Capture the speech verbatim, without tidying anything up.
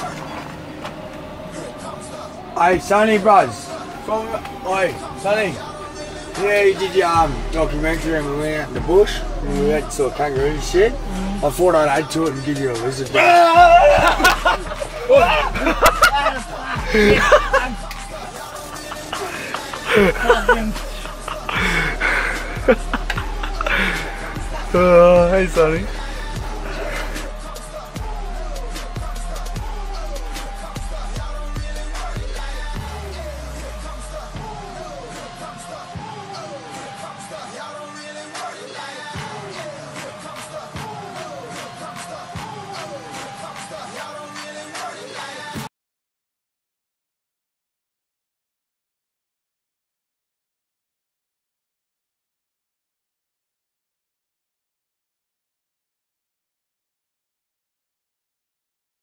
Hey, Sonny Bros. From, hey, Sonny. Yeah, you did your um, documentary and we went out in the bush and we went to a kangaroo and shit. I thought I'd add to it and give you a lizard. Oh, hey Sonny.